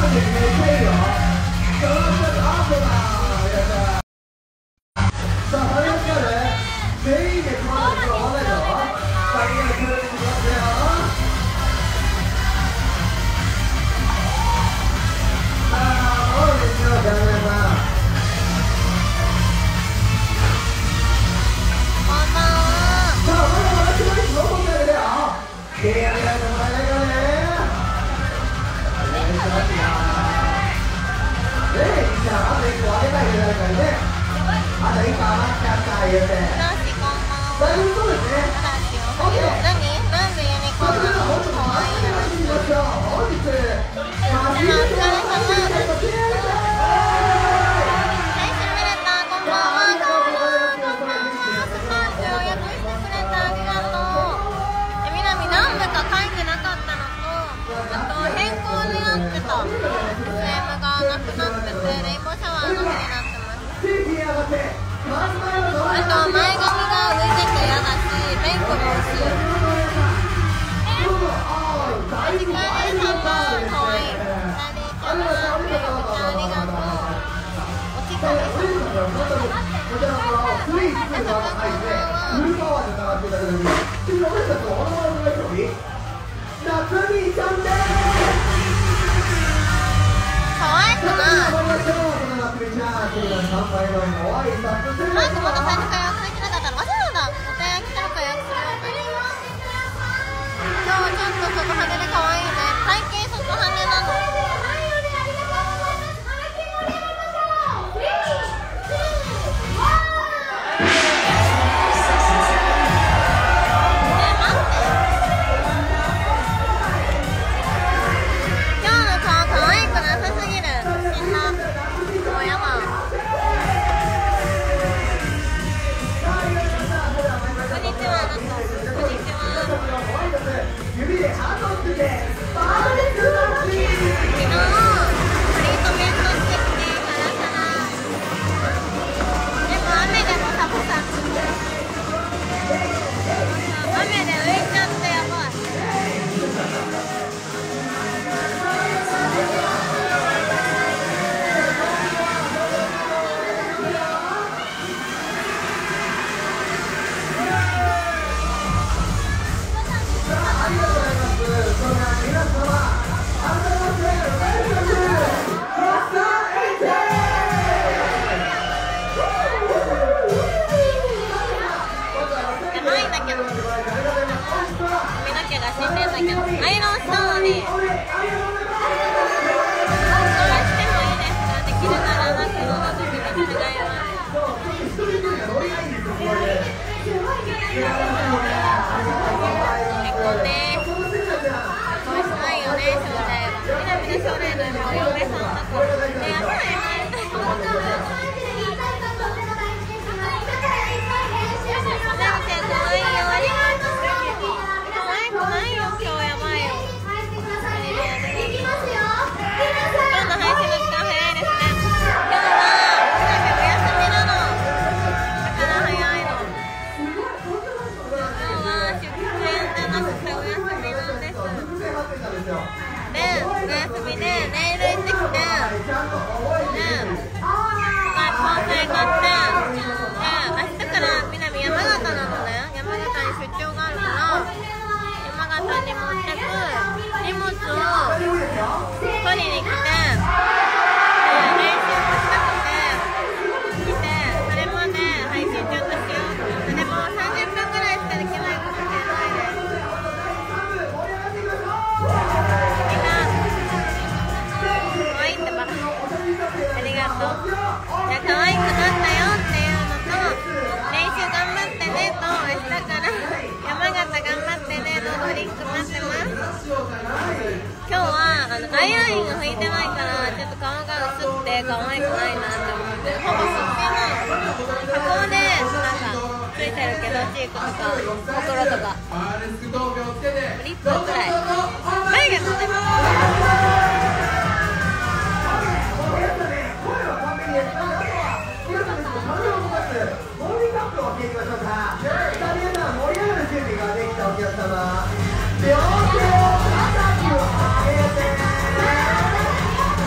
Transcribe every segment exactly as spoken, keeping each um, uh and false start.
両手を高く上げて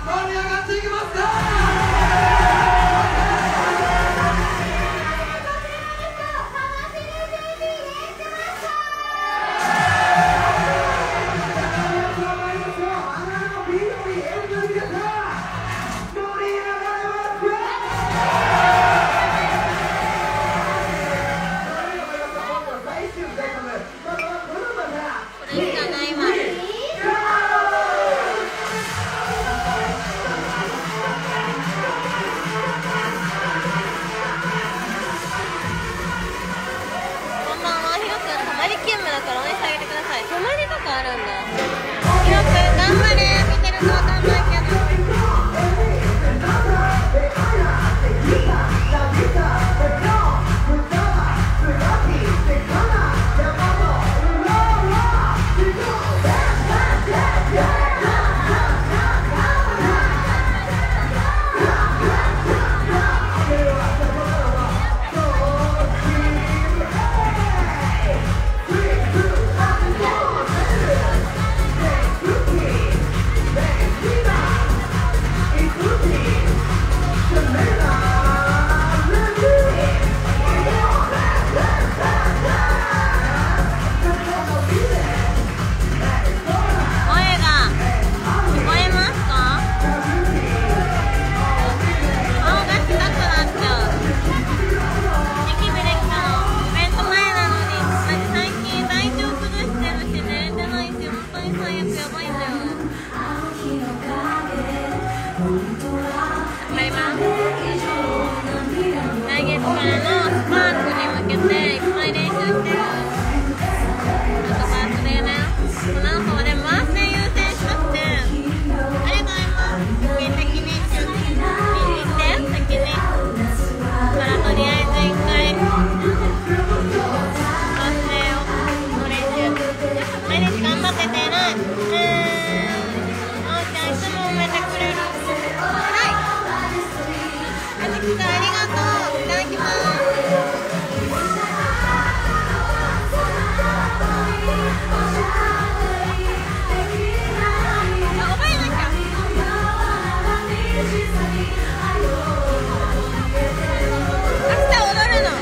盛り上がっていきますか。 泊まりとかあるんだ。よく頑張れ。見てるかわかんないけど。来月からのスパークに向けていっぱい練習してる。あとバースデーね。この後でバースデー優先しまして、ありがとうございます。先に行って先にからとりあえず一回バースデーの練習毎日頑張っててね。うーんあおちゃんいつも褒めてくれる。あずきさんありがとう。いただきます。あ、覚えなきゃ。明日踊るの。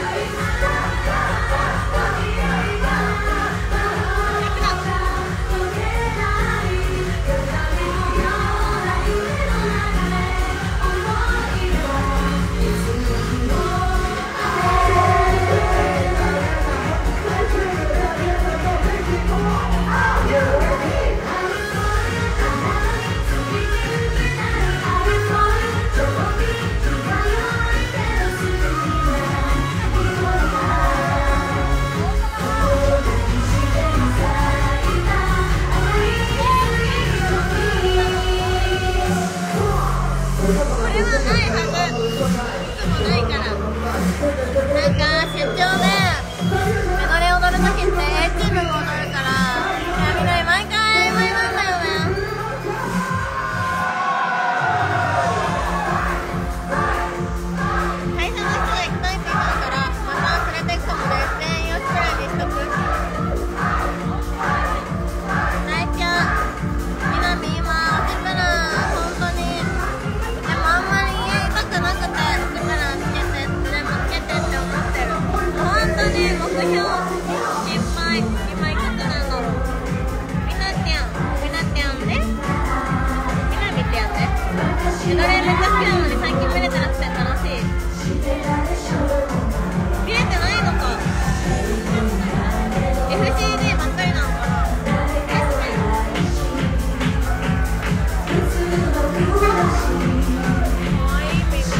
メダル目指してるのに最近見れてなくて楽しい。見れてないのか。 エフシーディー ばっかりなのかな。かわいいみ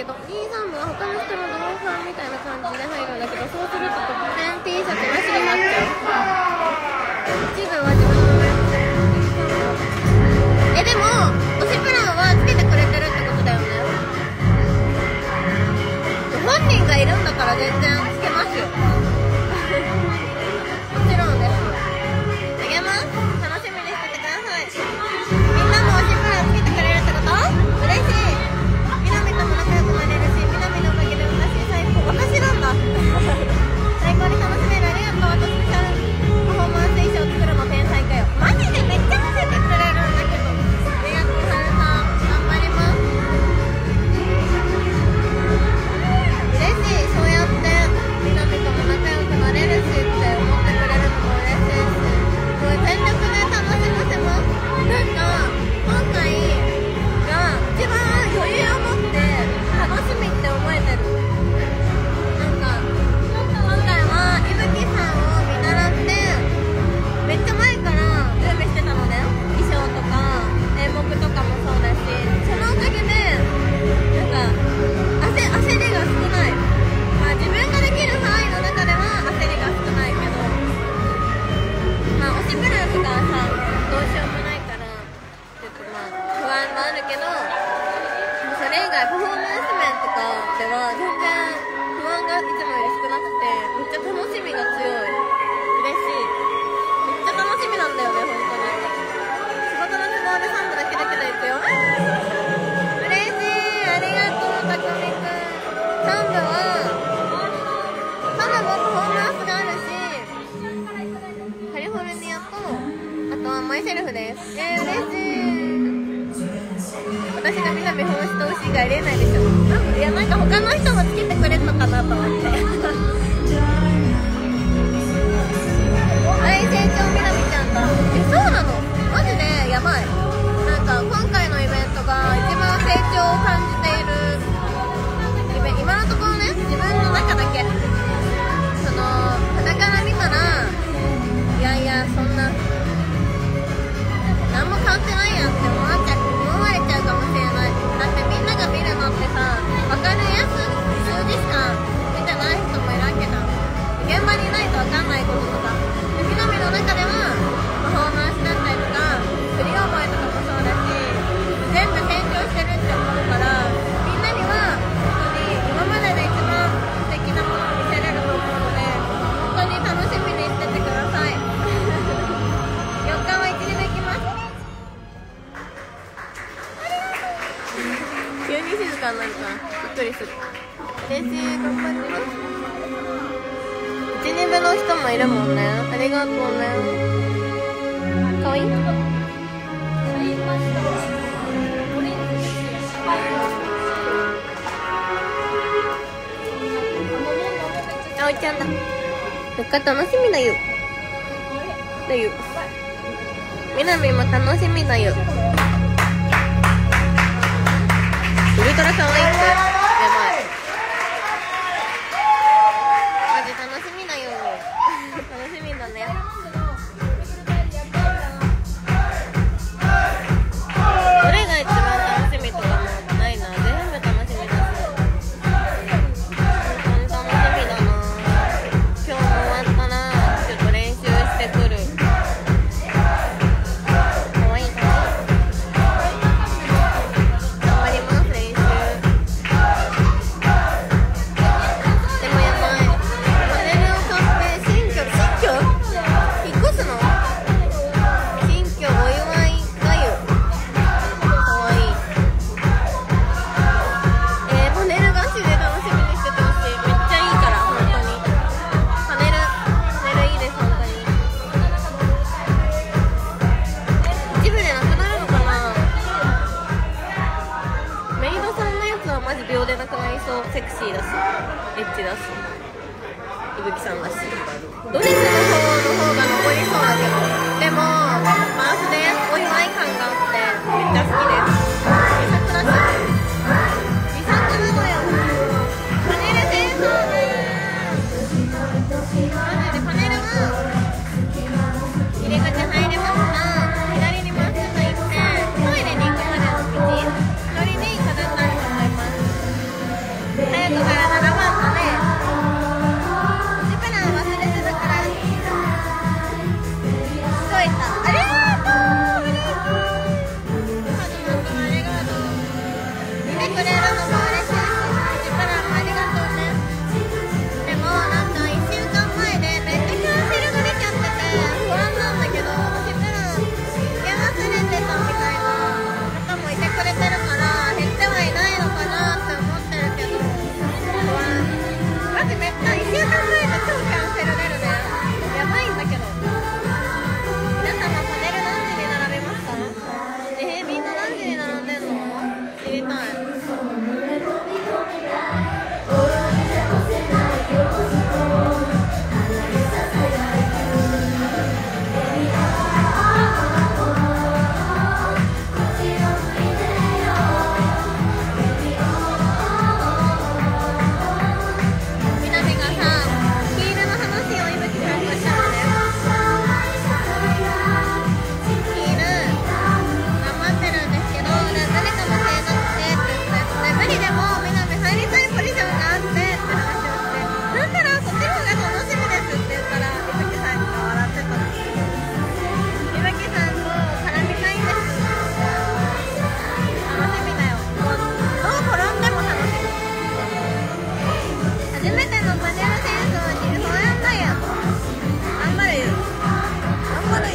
けど、にさん部は他の人の同伴みたいな感じで入るんだけど、そうすると特典 T シャツなしになっちゃう。いち部は自分のメンバー。え、でも推しプランはつけてくれてるってことだよね。本人がいるんだから全然つけますよ。もちろんです。あげます。楽しみにしててください。みんなも推しプランつけてくれるってこと嬉しい。みなみとも仲良くなれるし、みなみのおかげで私最高。私なんだ最高に楽しめる。ありがとう。あとスペシャルパフォーマンス衣装作るの天才かよ。マジでめっちゃ見せてくれるんだけど。ありがとうはるさん、頑張ります。嬉しい。そうやってみなみとも仲良くなれるしって思ってくれるのも嬉しいし、もう全力で楽しませます。なんか今回が一番余裕を持って楽しみって思えてる。なんか今回はいぶきさんを見習ってめっちゃ前から準備してたのね。衣装とか演目とかもそうだし、そのおかげでなんか焦焦りが少ない。まあ自分ができる範囲の中では焦りが少ないけど、まあ推しプランとかはさどうしようもないからちょっとまあ不安もあるけど、それ以外パフォーマンス面とかでは全然不安がいつもより少なくて、めっちゃ楽しみが強い。嬉しい。めっちゃ楽しみなんだよね、本当に。仕事の都合でさん部だけだけど行くよ。嬉しい。ありがとう、たくみくん。さん部はさん部もパフォーマンスがあるし、カリフォルニアとあとはマイセルフです。えー、嬉しい。私がみなみ本質推し以外ありえないでしょ。いや、なんか他の人もつけてくれるのかなと思って大成長みなみちゃんだ。え、そうなの？マジでやばい。なんか今回のイベントが一番成長を感じているイベント。今のところね、自分の中だけその傍から見たら、いやいやそんな何も変わってないやんって思われちゃう思われちゃうかもしれない。だってみんなが見るのってさ、分かるやつ数字しか見てない人もいるわけじゃん。現場にいないと分かんないこととか、みなみの中ではパフォーマンスだったりとか振り覚えとかもそうだし、全部成長してるって思うから、みんなには本当に今までで一番素敵なものを見せれると思うので、本当に楽しみにしててくださいよっかはいちにできます。急に静かになるからびっくりする。嬉しい。頑張ります。いち、に部の人もいるもんね。ありがとうね。かわいい。あおいちゃんだ。よっか楽しみだよ。だよ。みなみも楽しみだよ。ウルトラ可愛いってやばい。マジ楽しみだよ。楽しみだね。どれが一番楽しみとかもないな。全部楽しみだし、本当に楽しみだな。今日も終わったらちょっと練習してくる。可愛いかわいい。頑張ります練習。でもやばい。パネルを買って新居新居引っ越すの？新居お祝いがゆ。かわいい。えー、パネルガチで楽しみにしててほしい。めっちゃいいから本当に。パネルパネルいいです本当に。一部でなくなるのかな。メイドさんのやつはマジ秒でなくなりそう。セクシーだしエッチだしいぶきさんだし、ドレスの方の方が残りそうだけど、でもバースデーお祝い感があってめっちゃ好きです。自作だし自作なのよ。パネル清掃です。マジでパネルは入り口入れました。左にまっすぐ行ってトイレに行くまでの道、一人でいただきたいと思います。 初めてのパネル戦争に不安だよ。頑張るよ、頑張るよ。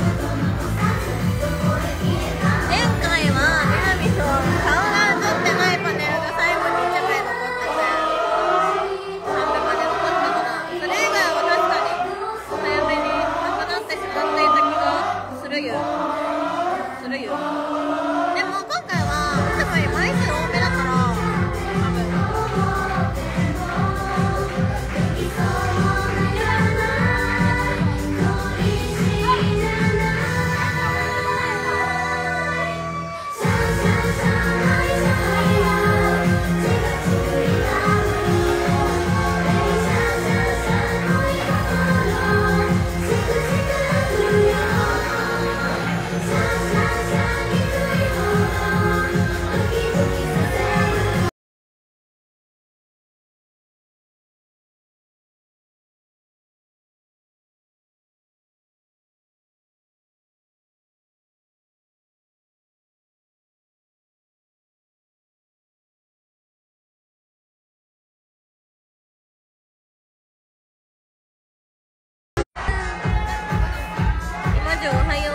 前回はみなみと顔が映ってないパネルが最後にいちまい残っててさんびゃくまで残ったから、それ以外は確かに早めになくなってしまっていた気がするよするよ。でも今回はいつもより枚数多めだから、おはよう。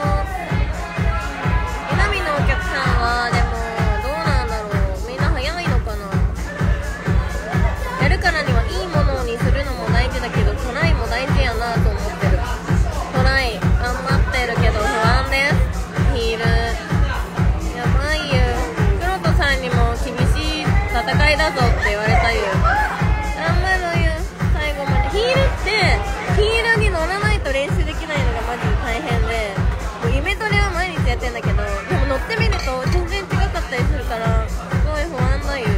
南のお客さんはでもどうなんだろう、みんな早いのかな。やるからにはいいものにするのも大事だけど、トライも大事やなと思ってる。トライ頑張ってるけど不安です。ヒールやばいよ。黒人さんにも厳しい戦いだぞって言われたよ。頑張ろうよ最後まで。ヒールってヒールに乗らないと練習できないのがマジで大変で、もうイメトレは毎日やってんだけど、でも乗ってみると全然違かったりするからすごい不安だよ。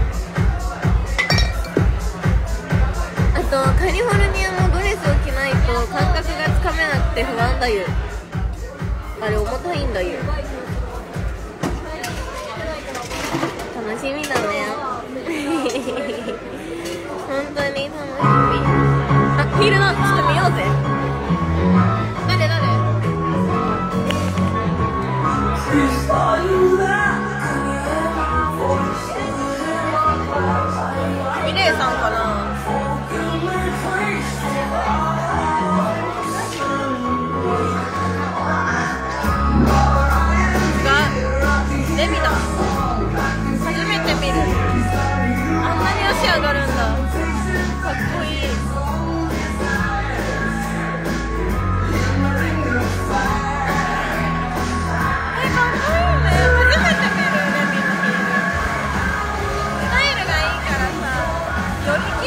あとカリフォルニアもドレスを着ないと感覚がつかめなくて不安だよ。あれ重たいんだよ。楽しみだね本当に楽しみ。あ、ヒールだ、ちょっと見ようぜ。誰誰ミレイさんかな。がデミだ。初めて見る。あんなに足上がるんだ。かっこいい。より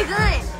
い